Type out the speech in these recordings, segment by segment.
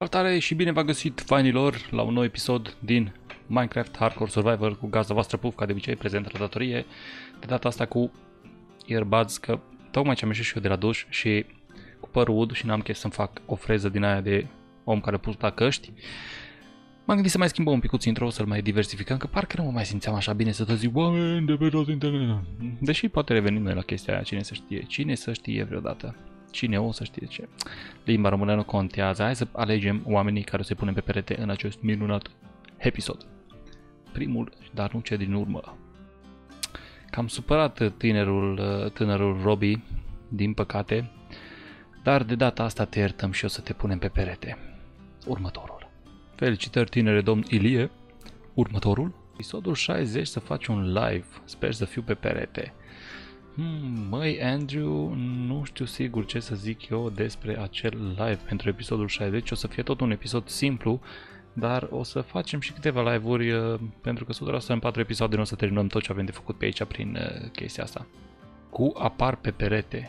Salutare și bine v-am găsit, fanilor, la un nou episod din Minecraft Hardcore Survivor cu gazda voastră Puf, ca de obicei, prezent la datorie. De data asta cu earbuds, că tocmai ce am ieșit și eu de la duș și cu părul ud și n-am chef să-mi fac o freză din aia de om care pus la căști. M-am gândit să mai schimbăm un picuț intro, să-l mai diversificăm, că parcă nu mă mai simțeam așa bine să tot zic oameni de pe tot internet. Deși poate revenim noi la chestia aia, cine să știe vreodată. Cine o să știe ce. Limba română nu contează. Hai să alegem oamenii care o să-i punem pe perete în acest minunat episod. Primul, dar nu cel din urmă. Cam supărat tânărul Robbie, din păcate, dar de data asta te iertăm și o să te punem pe perete. Următorul. Felicitări, tinere domn Ilie. Următorul. Episodul 60 să faci un live. Sper să fiu pe perete. Măi, Andrew, nu știu sigur ce să zic eu despre acel live pentru episodul 60. O să fie tot un episod simplu, dar o să facem și câteva live-uri, pentru că 100% în 4 episoade nu o să terminăm tot ce avem de făcut pe aici prin chestia asta. Cu apar pe perete.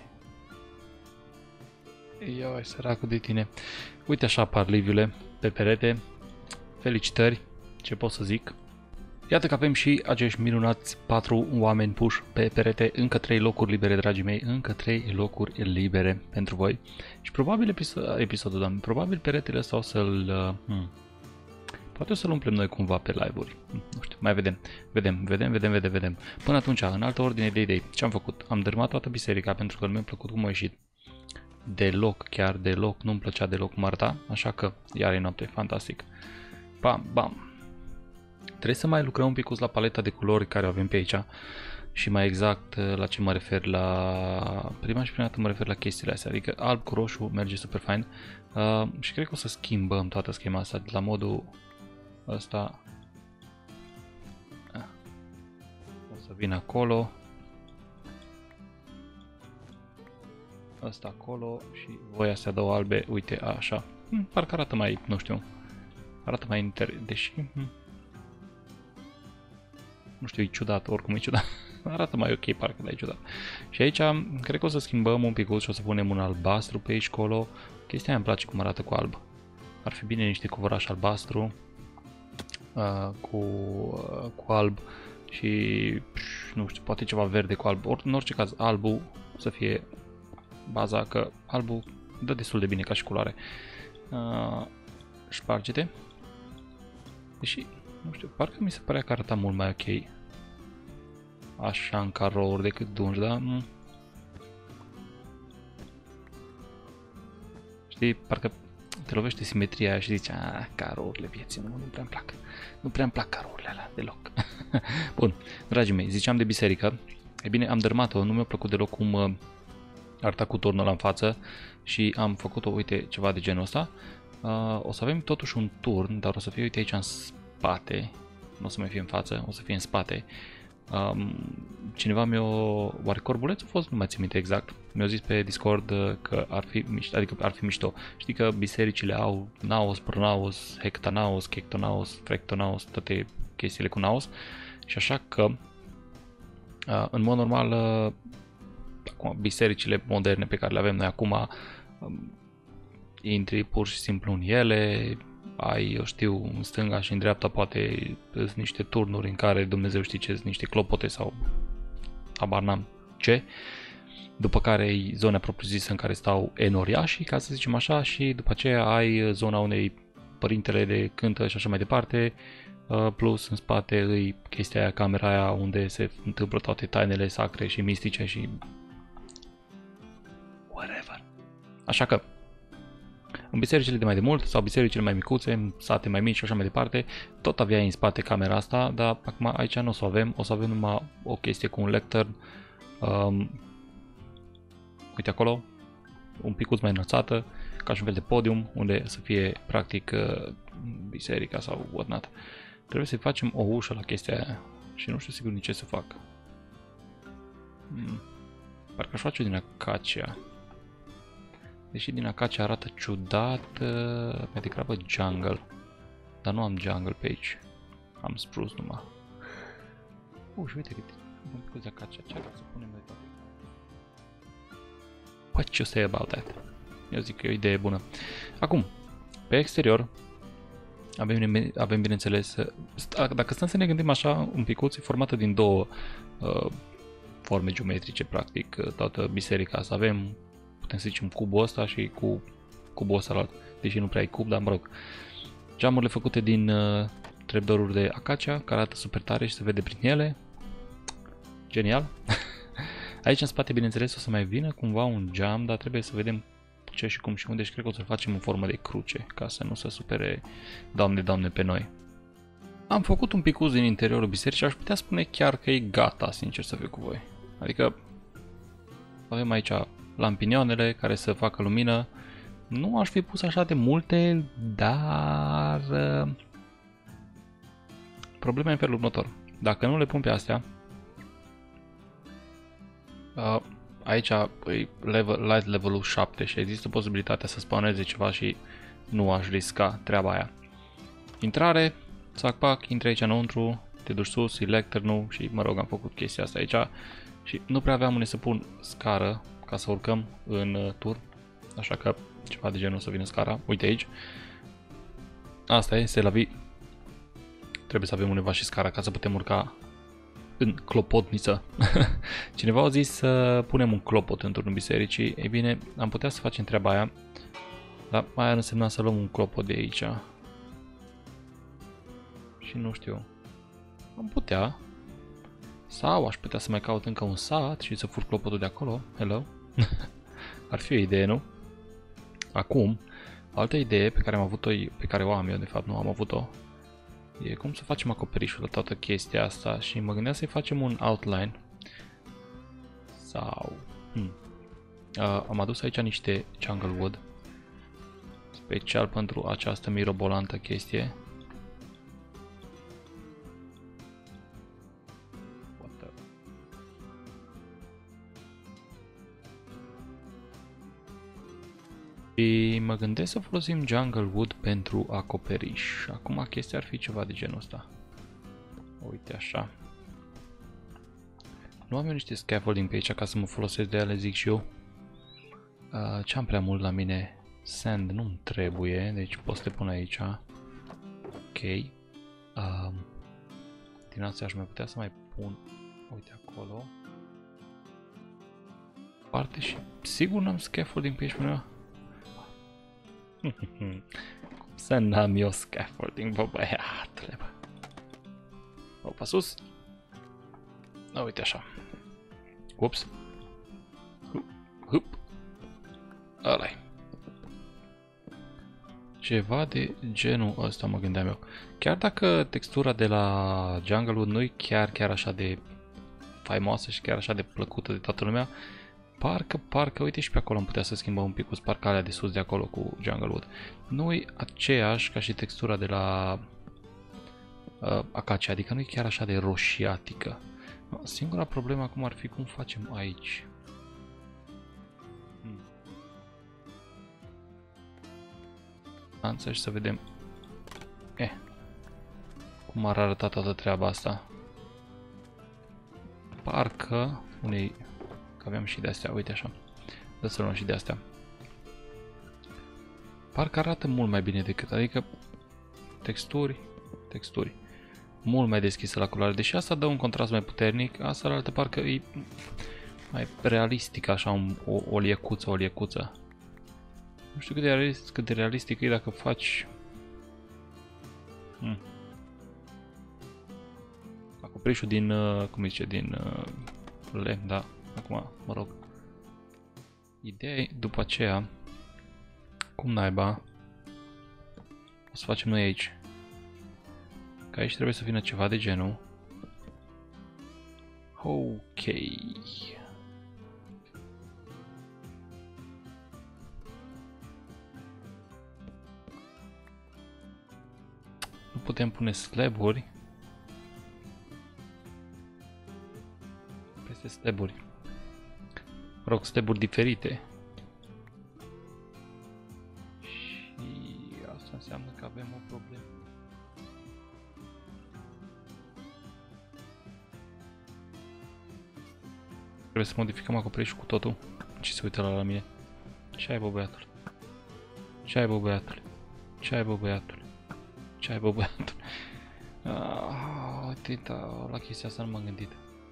Ioi, săracul de tine. Uite așa apar liviule pe perete. Felicitări, ce pot să zic. Iată că avem și acești minunați 4 oameni puși pe perete, încă 3 locuri libere, dragii mei, încă 3 locuri libere pentru voi. Și probabil episodul, doamne, probabil peretele ăsta o să-l... poate o să-l umplem noi cumva pe live-uri. Nu știu, mai vedem. Până atunci, în altă ordine de idei, ce am făcut? Am dărâmat toată biserica pentru că nu mi-a plăcut cum a ieșit. Deloc, chiar deloc, nu-mi plăcea deloc Marta, așa că iar e noapte, fantastic. Bam, bam. Trebuie să mai lucrăm un pic la paleta de culori care o avem pe aici și mai exact la ce mă refer la... Prima dată mă refer la chestiile astea, adică alb cu roșu merge super fain și cred că o să schimbăm toată schema asta de la modul ăsta. O să vin acolo, ăsta acolo și voi astea două albe, uite așa. Parcă arată mai, nu știu, arată mai deși... Nu știu, e ciudat, oricum e ciudat. Arată mai ok, parcă, dar e ciudat. Și aici, cred că o să schimbăm un pic și o să punem un albastru pe aici, colo. Chestia aia îmi place cum arată cu alb. Ar fi bine niște covoraș albastru cu alb și, nu știu, poate ceva verde cu alb. În orice caz, albul să fie baza, că albul dă destul de bine ca și culoare. Șparge-te. Deși... Nu știu, parcă mi se părea că arăta mult mai ok așa în carouri decât dungi, da? Știi, parcă te lovește simetria aia și zici, carourile vieții, nu prea-mi plac. Nu prea-mi plac carourile alea, deloc. Bun, dragii mei, ziceam de biserică. E bine, am dărmat-o, nu mi-a plăcut deloc cum arăta cu turnul ăla în față și am făcut-o, uite, ceva de genul ăsta. O să avem totuși un turn, dar o să fie, uite, aici în spate, nu o să mai fie în față, o să fie în spate. Cineva oare corbulețul a fost? Nu mai țin minte exact. Mi-a zis pe Discord că ar fi mișto, adică ar fi mișto. Știi că bisericile au naos, pronaos, hectanaos, chectonaos, frectonaos, toate chestiile cu naos. Și așa că, în mod normal, acum, bisericile moderne pe care le avem noi acum, intri pur și simplu în ele, ai, eu știu, în stânga și în dreapta poate sunt niște turnuri în care Dumnezeu știe ce, niște clopote sau habar n-am ce. După care ai zona propriu-zisă în care stau enoriașii, ca să zicem așa, și după aceea ai zona unei părintele de cântă și așa mai departe, plus în spate îi chestia aia, camera aia unde se întâmplă toate tainele sacre și mistice și whatever. Așa că în bisericile de mai demult sau bisericile mai micuțe, în sate mai mici și așa mai departe, tot aveai în spate camera asta, dar acum aici nu o să avem, o să avem numai o chestie cu un lectern, uite acolo, un picuț mai înălțată, ca și un fel de podium, unde să fie practic biserica sau whatnot. Trebuie să facem o ușă la chestia aia și nu știu sigur nici ce să fac. Parcă aș face din acacia. Deși din acacia arată ciudat, mai degrabă jungle. Dar nu am jungle pe aici. Am spruce numai. Și uite câte un pic de acacia. Ce ar să punem noi toate? What you say about that? Eu zic că e o idee bună. Acum, Pe exterior avem bineînțeles, dacă stăm să ne gândim așa, un picuț e formată din două forme geometrice, practic, toată biserica asta. Avem, putem să zicem, cubul ăsta și cu cubul ăsta, deși nu prea e cub, dar mă rog. Geamurile făcute din trepdoruri de acacia, care arată super tare și se vede prin ele. Genial! Aici în spate, bineînțeles, o să mai vină cumva un geam, dar trebuie să vedem ce și cum și unde și cred că o să-l facem în formă de cruce, ca să nu se supere Doamne pe noi. Am făcut un picuț din interiorul bisericii și aș putea spune chiar că e gata, sincer să fiu cu voi. Adică avem aici lampinioanele care să facă lumină. Nu aș fi pus așa de multe, dar problema e în felul următor. Dacă nu le pun pe astea, aici e light level-ul 7 și există posibilitatea să spawneze ceva și nu aș risca treaba aia. Intrare, sac-pac, intri aici înăuntru, te duci sus, select turn-ul și mă rog, am făcut chestia asta aici și nu prea aveam unde să pun scară ca să urcăm în turn, așa că ceva de genul să vină scara. Uite aici, asta e, se la vi. Trebuie să avem undeva și scara ca să putem urca în clopotniță. Cineva a zis să punem un clopot în turnul bisericii. Ei bine, am putea să facem treaba aia, dar aia ar însemna să luăm un clopot de aici. Și nu știu. Am putea. Sau aș putea să mai caut încă un sat și să fur clopotul de acolo. Hello. Ar fi o idee, nu? Acum, altă idee pe care am avut-o, pe care o am eu, de fapt nu am avut-o, e cum să facem acoperișul la toată chestia asta și mă gândeam să-i facem un outline. Sau... am adus aici niște jungle wood, special pentru această mirobolantă chestie. Și mă gândesc să folosim jungle wood pentru acoperiș. Acum chestia ar fi ceva de genul ăsta. Uite așa. Nu am eu niște scaffolding pe aici ca să mă folosesc de ele, zic și eu. Ce am prea mult la mine? Sand nu-mi trebuie, deci pot să le pun aici. Ok. Din astea aș mai putea să mai pun, uite acolo. Parte și sigur n-am scaffolding pe aici până. Să n-am eu scaffolding, bă băiatule, bă. Opa, sus. Uite așa. Ups. Hup. Ăla-i. Ceva de genul ăsta mă gândeam eu. Chiar dacă textura de la Jungle Wood nu e chiar așa de faimoasă și chiar așa de plăcută de toată lumea, parcă, uite și pe acolo am putea să schimbăm un pic cu alea de sus de acolo cu Jungle Wood. Nu e aceeași ca și textura de la Acacia, adică nu e chiar așa de roșiatică. Singura problemă acum ar fi cum facem aici. Și să vedem cum ar arăta toată treaba asta. Parcă unei... că aveam și de astea, uite așa. Dă să luăm și de astea. Parcă arată mult mai bine decât, adică texturi, mult mai deschisă la culoare, deși asta dă un contrast mai puternic, asta arată parcă e mai realistic, așa, o liecuță. Nu știu cât de realistic e dacă faci acoperișul din, cum zice, din lemn, da, acum, mă rog. Ideea e, după aceea, cum naiba, o să facem noi aici. Că aici trebuie să vină ceva de genul. Ok. Nu putem pune slaburi peste slaburi. Rog, slaburi diferite. Și asta înseamnă că avem o problemă. Trebuie să modificăm acoperișul cu totul. Și se uită la mine. Ce ai, bă, băiatul? Ce ai, bă, băiatul? Ce ai, bă, băiatul? Ce ai, bă, băiatul? Uite, la chestia asta nu m-am gândit.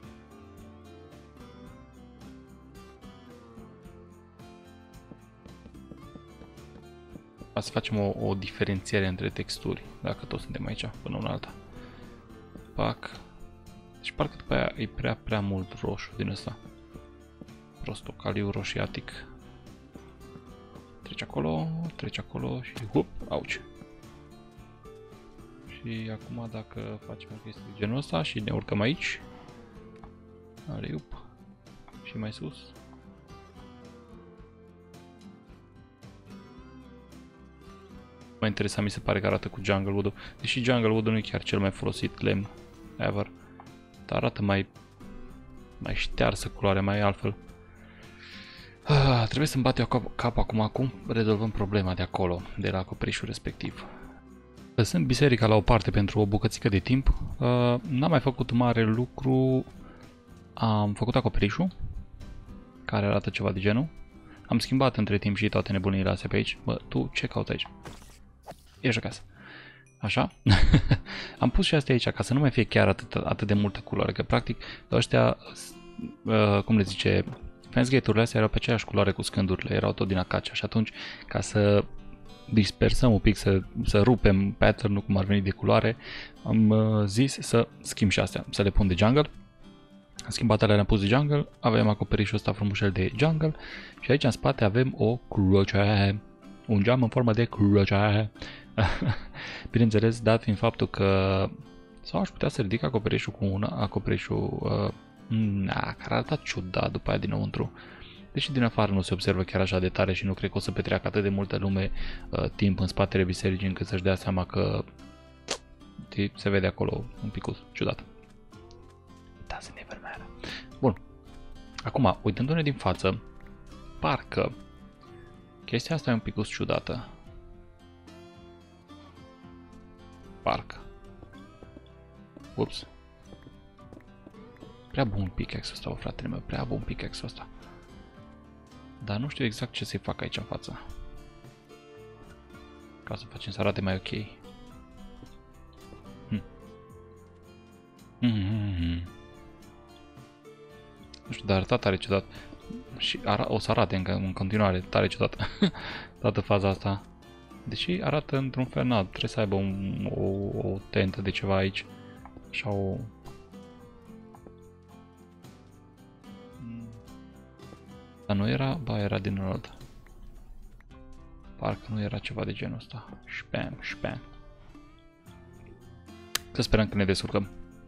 Să facem o diferențiere între texturi, dacă toți suntem aici, până una alta. Pac. Deci parcă după aia e prea mult roșu din ăsta. Prostocaliu roșiatic. Treci acolo și hup, auci. Și acum dacă facem o chestie de genul ăsta și ne urcăm aici. Ariup. Și mai sus. Mai interesant mi se pare că arată cu Jungle Wood-ul. Deși Jungle Wood-ul nu e chiar cel mai folosit lemn ever. Dar arată mai ștearsă culoarea, mai altfel. Trebuie să-mi bat eu cap acum rezolvăm problema de acolo, de la acoperișul respectiv. Lăsând biserica la o parte pentru o bucățică de timp, n-am mai făcut mare lucru. Am făcut acoperișul, care arată ceva de genul. Am schimbat între timp și toate nebunile astea pe aici. Bă, tu ce cauți aici? Ești acasă. Așa? Am pus și astea aici ca să nu mai fie chiar atât de multă culoare, că practic ăștia, cum le zice, fancegate-urile astea erau pe aceeași culoare cu scândurile, erau tot din acacea și atunci ca să dispersăm un pic, să rupem pattern-ul cum ar veni de culoare, am zis să schimb și astea, să le pun de jungle. Am schimbat alea, le-am pus de jungle, avem acoperișul ăsta frumușel de jungle și aici în spate avem o cruce, un geam în formă de cruce. Bineînțeles, dat fiind faptul că sau aș putea să ridic acoperișul cu care arată ciudat după aia dinăuntru. Deși din afară nu se observă chiar așa de tare și nu cred că o să petreacă atât de multă lume timp în spatele bisericii încât să-și dea seama că se vede acolo un pic ciudat. Doesn't even matter. Bun. Acum, uitându-ne din față, parcă chestia asta e un pic ciudată. Parcă. Ups. Prea bun pickaxe-ul ăsta, fratele meu, prea bun pickaxe-ul ăsta. Dar nu știu exact ce să-i fac aici în față. Ca să facem să arate mai ok. Nu știu, dar arăta tare ciudat. Și o să arate în continuare tare ciudat. Toată faza asta. Deși arată într-un fel, trebuie să aibă o tentă de ceva aici. Așa o... Dar nu era? Ba, era din ălalt. Parcă nu era ceva de genul ăsta. Spam. Să sperăm că ne descurcăm.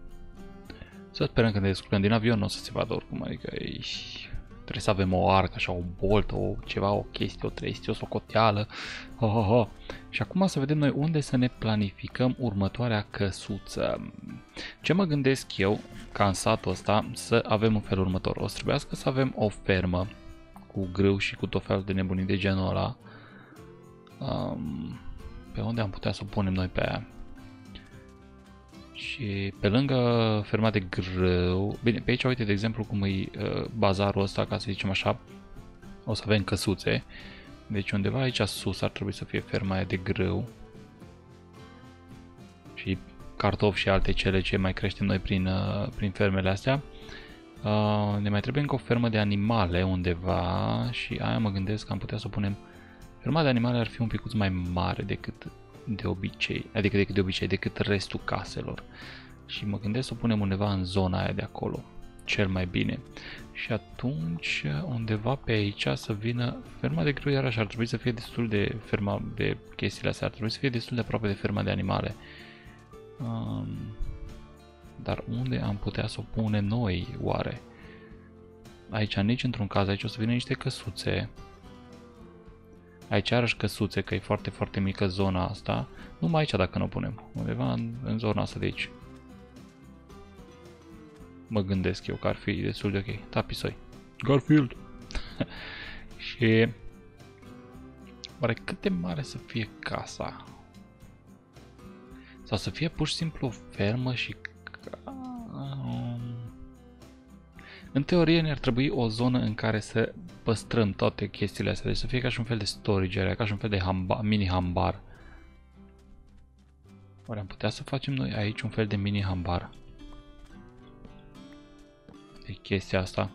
Din avion nu o să se vadă oricum, adică trebuie să avem o arcă, așa, o boltă, o chestie, o trestie, o socoteală. Și acum să vedem noi unde să ne planificăm următoarea căsuță. Ce mă gândesc eu, ca în satul ăsta, să avem în felul următor. O să trebuiască să avem o fermă cu grâu și cu tot felul de nebunii de genul ăla. Pe unde am putea să o punem noi pe aia? Și pe lângă ferma de grâu, bine, pe aici uite de exemplu cum e bazarul ăsta, ca să zicem așa, o să avem căsuțe. Deci undeva aici sus ar trebui să fie ferma aia de grâu. Și cartofi și alte cele ce mai creștem noi prin fermele astea. Ne mai trebuie încă o fermă de animale undeva și aia mă gândesc că am putea să o punem. Ferma de animale ar fi un picuț mai mare decât de obicei, decât restul caselor. Și mă gândesc să o punem undeva în zona aia de acolo, cel mai bine. Și atunci, undeva pe aici să vină ferma de grâu, iarăși ar trebui să fie destul de ferma de chestiile astea, ar trebui să fie destul de aproape de ferma de animale. Dar unde am putea să o punem noi, oare? Aici nici într-un caz, aici o să vină niște căsuțe. Aici arăși căsuțe, că e foarte, foarte mică zona asta. Numai aici dacă nu o punem. Undeva în zona asta de aici. Mă gândesc eu că ar fi destul de ok. Tapisoi. Garfield! Și... oare cât de mare să fie casa? Sau să fie pur și simplu o fermă și... În teorie ne-ar trebui o zonă în care să păstrăm toate chestiile astea, deci să fie ca și un fel de storage area, ca și un fel de mini-hambar. Oare am putea să facem noi aici un fel de mini hambar? De chestia asta.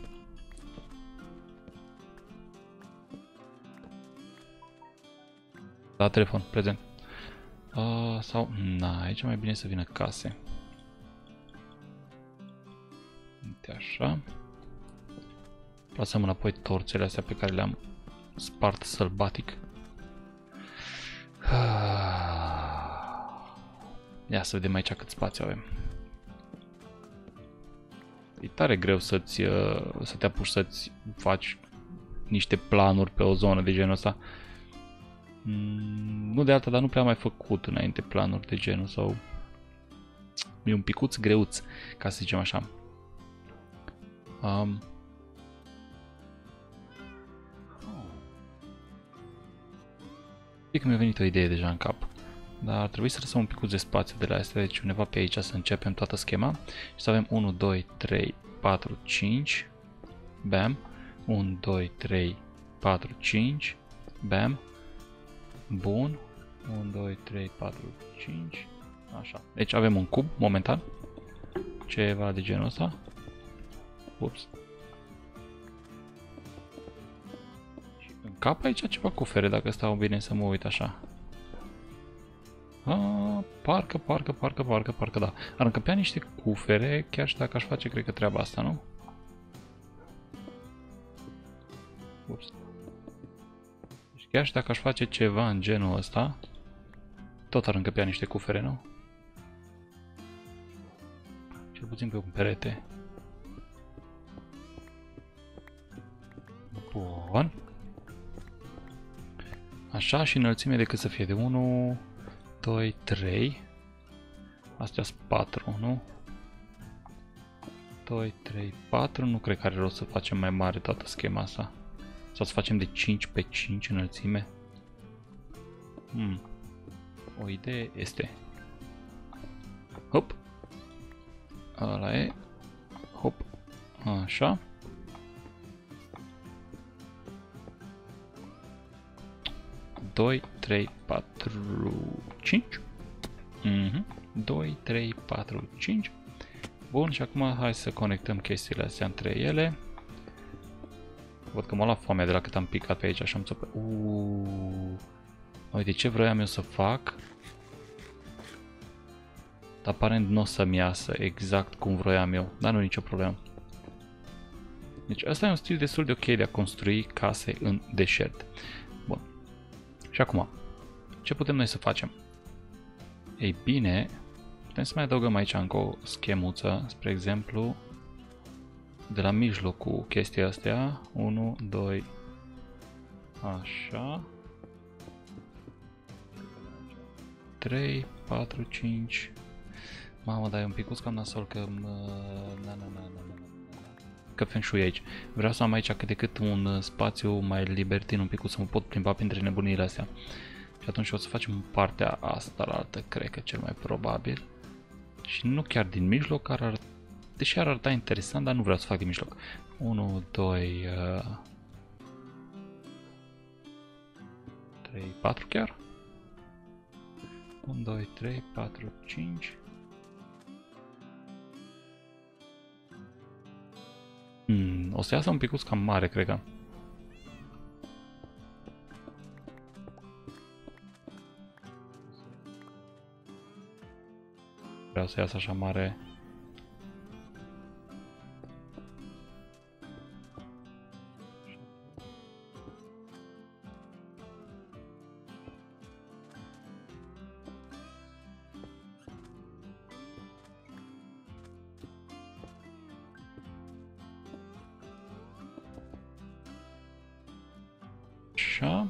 La telefon, prezent. Sau, na, aici mai bine să vină case. Uite așa. Plasăm înapoi torțele astea pe care le-am spart sălbatic. Ia să vedem aici cât spațiu avem. E tare greu să te apuci să-ți faci niște planuri pe o zonă de genul ăsta. Nu de alta, dar nu prea am mai făcut înainte planuri de genul sau... E un picuț greuț, ca să zicem așa. Știi că mi-a venit o idee deja în cap. Dar ar trebui să lăsăm un pic de spațiu de la astea, deci undeva pe aici să începem toată schema și să avem 1, 2, 3, 4, 5, bam, 1, 2, 3, 4, 5, bam, bun, 1, 2, 3, 4, 5, așa. Deci avem un cub, momentan, ceva de genul ăsta. Ups. Și în cap aici ceva cufere, dacă stau bine să mă uit așa. Parcă, da. Ar încăpea niște cufere, chiar și dacă aș face, cred că treaba asta, nu? Ups. Deci chiar și dacă aș face ceva în genul ăsta, tot ar încăpea niște cufere, nu? Cel puțin pe un perete. Bun. Așa, și înălțime decât să fie de 1... 2, 3. Astea sunt 4, nu? 2, 3, 4. Nu cred că are rost să facem mai mare toată schema asta. Sau să facem de 5 pe 5 înălțime. O idee este. Hop. Ăla e. Hop. Așa. Doi, 3, 4, 5. 2, 3, 4, 5. Bun, și acum hai să conectăm chestiile astea între ele. Văd că m-a luat foamea de la cât am picat pe aici, așa am țopă. Uite ce vroiam eu să fac. Dar aparent nu o să-mi iasă exact cum vroiam eu, dar nu nicio problemă. Deci ăsta e un stil destul de ok de a construi case în deșert. Bun. Și acum, ce putem noi să facem? Ei bine, putem să mai adăugăm aici încă o schemuță, spre exemplu, de la mijloc cu chestia astea, 1, 2, așa, 3, 4, 5, mamă, dar e un picuț cam nasol că că feng shui aici. Vreau să am aici cât de cât un spațiu mai libertin, un pic să mă pot plimba printre nebunile astea. Și atunci o să facem partea asta la altă, cred că cel mai probabil. Și nu chiar din mijloc, deși ar arăta interesant, dar nu vreau să fac din mijloc. 1, 2, 3, 4 chiar. 1, 2, 3, 4, 5. O să iasă un picuț cam mare, cred că. Vreau să iasă așa mare. Așa.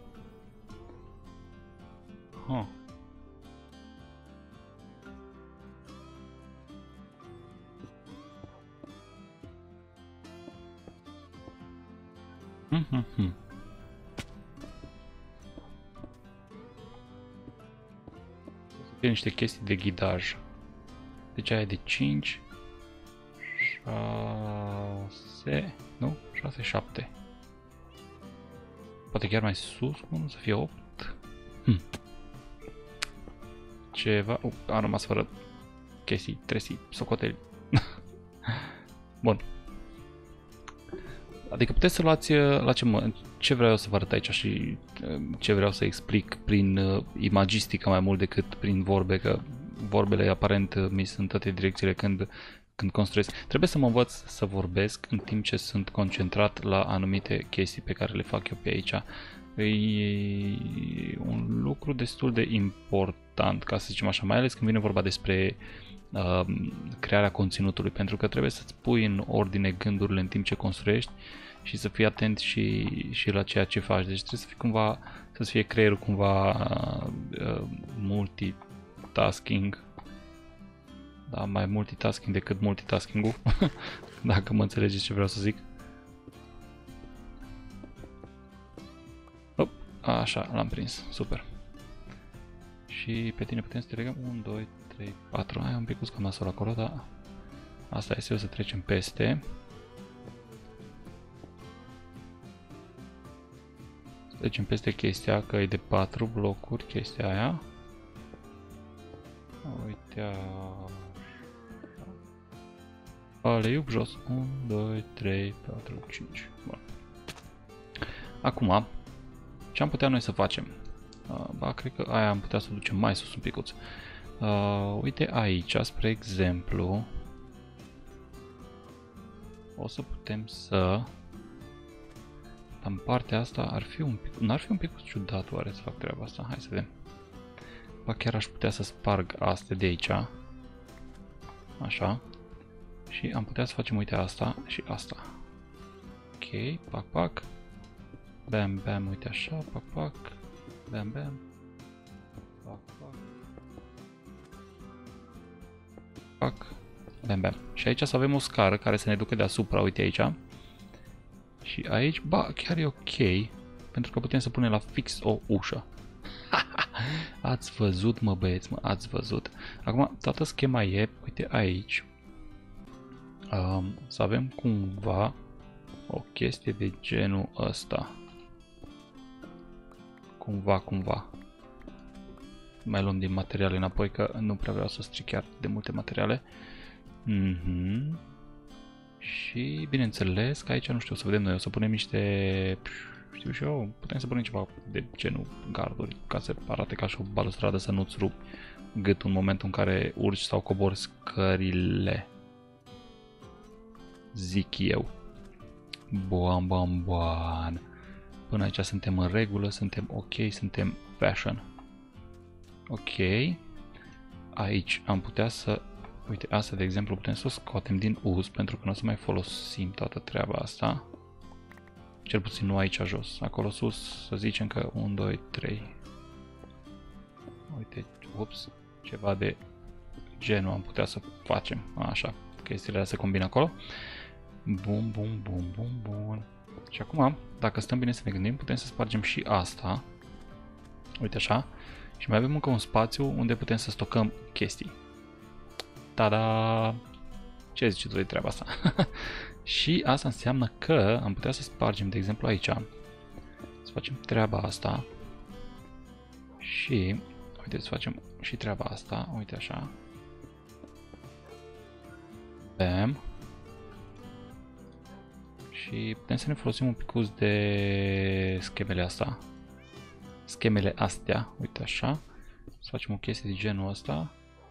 Să fie niște chestii de ghidaj. Deci aia e de 5, 6, nu? 6, 7. Poate chiar mai sus, cum să fie 8. ceva... am rămas fără chestii, tresii, socoteli. Bun. Adică puteți să luați la ce vreau să vă arăt aici și ce vreau să explic prin imagistică mai mult decât prin vorbe, că vorbele aparent mi sunt toate direcțiile când construiesc. Trebuie să mă învăț să vorbesc în timp ce sunt concentrat la anumite chestii pe care le fac eu pe aici. E un lucru destul de important, ca să zicem așa, mai ales când vine vorba despre crearea conținutului, pentru că trebuie să-ți pui în ordine gândurile în timp ce construiești și să fii atent și la ceea ce faci. Deci trebuie să fii cumva, să fie creierul cumva multitasking. Da, mai multitasking decât multitasking-ul, dacă mă înțelegeți ce vreau să zic. Așa, l-am prins, super. Și pe tine putem să te legăm 1, 2, 3, 4, ai un pic cam nasul acolo, dar asta este, o să trecem peste. Să trecem peste chestia, că e de 4 blocuri, chestia aia. Uite, aleiup jos, 1, 2, 3, 4, 5, bun. Acum, ce am putea noi să facem? Ba, cred că aia am putea să o ducem mai sus un picuț. Uite aici, spre exemplu, o să putem să... În partea asta ar fi un pic... N-ar fi un pic ciudat oare să fac treaba asta? Hai să vedem. Ba, chiar aș putea să sparg astea de aici. Așa. Și am putea să facem, uite, asta și asta. Ok, pac, pac. Bam, bam, uite așa, pac, pac. Bam, bam. Pac, pac. Pac. Bam, bam. Și aici să avem o scară care să ne ducă deasupra, uite aici. Și aici, ba, chiar e ok, pentru că putem să punem la fix o ușă. Ați văzut, mă băieți, mă, ați văzut. Acum, toată schema e, uite aici, să avem cumva o chestie de genul ăsta. Cumva. Mai luăm din materiale înapoi, că nu prea vreau să stric chiar de multe materiale. Și bineînțeles că aici, nu știu, o să vedem noi, o să punem niște, știu și eu, putem să punem ceva de genul garduri, ca să arate ca și o balustradă, să nu-ți rupi gâtul în momentul în care urci sau cobori scările. Zic eu. Bun. Până aici suntem în regulă, suntem ok, suntem fashion. Ok. Aici am putea să... Uite, asta de exemplu putem să o scoatem din uz, pentru că nu o să mai folosim toată treaba asta. Cel puțin nu aici jos. Acolo sus să zicem că 1, 2, 3. Uite, ups, ceva de genul am putea să facem. Așa, chestiile astea se combină acolo. Bun. Și acum, dacă stăm bine să ne gândim, putem să spargem și asta. Uite așa. Și mai avem încă un spațiu unde putem să stocăm chestii. Tada! Ce ziceți voi treaba asta? Și asta înseamnă că am putea să spargem, de exemplu, aici. Să facem treaba asta. Și, uite, să facem și treaba asta. Uite așa. Bam. Și putem să ne folosim un picuț de schemele astea, uite așa. Să facem o chestie de genul ăsta.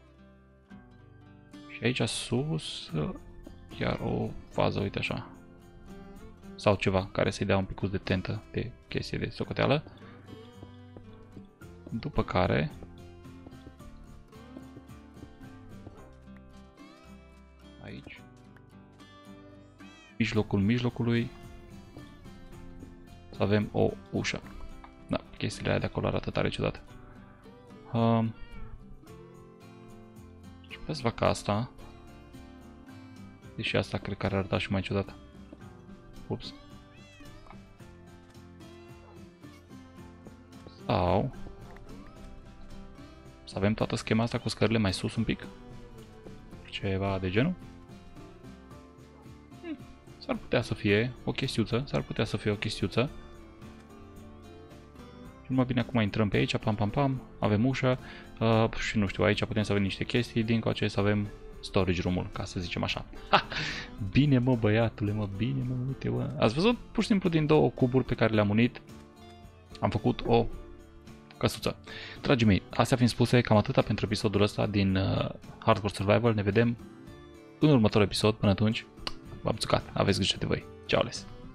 Și aici sus, chiar o fază, uite așa. Sau ceva care să-i dea un picuț de tentă, de chestie de socoteală. După care... aici. Mijlocului să avem o ușă. Da, chestiile alea de acolo arată tare ciudat. Și puteți să fac asta. Deși asta cred că ar arăta și mai ciudat. Ups. Sau să avem toată schema asta cu scările mai sus un pic. Ceva de genul. S-ar putea să fie o chestiuță, Și Urmă bine, acum intrăm pe aici, pam, pam, pam, avem ușă și nu știu, aici putem să avem niște chestii, din coace să avem storage room-ul, ca să zicem așa. Ha! Bine mă băiatule, mă, bine mă, uite mă. Ați văzut? Pur și simplu din 2 cuburi pe care le-am unit, am făcut o căsuță. Dragii mei, astea fiind spuse, cam atâta pentru episodul ăsta din Hardcore Survival. Ne vedem în următorul episod. Până atunci, v-am țucat. Aveți grijă de voi. Ceau, les!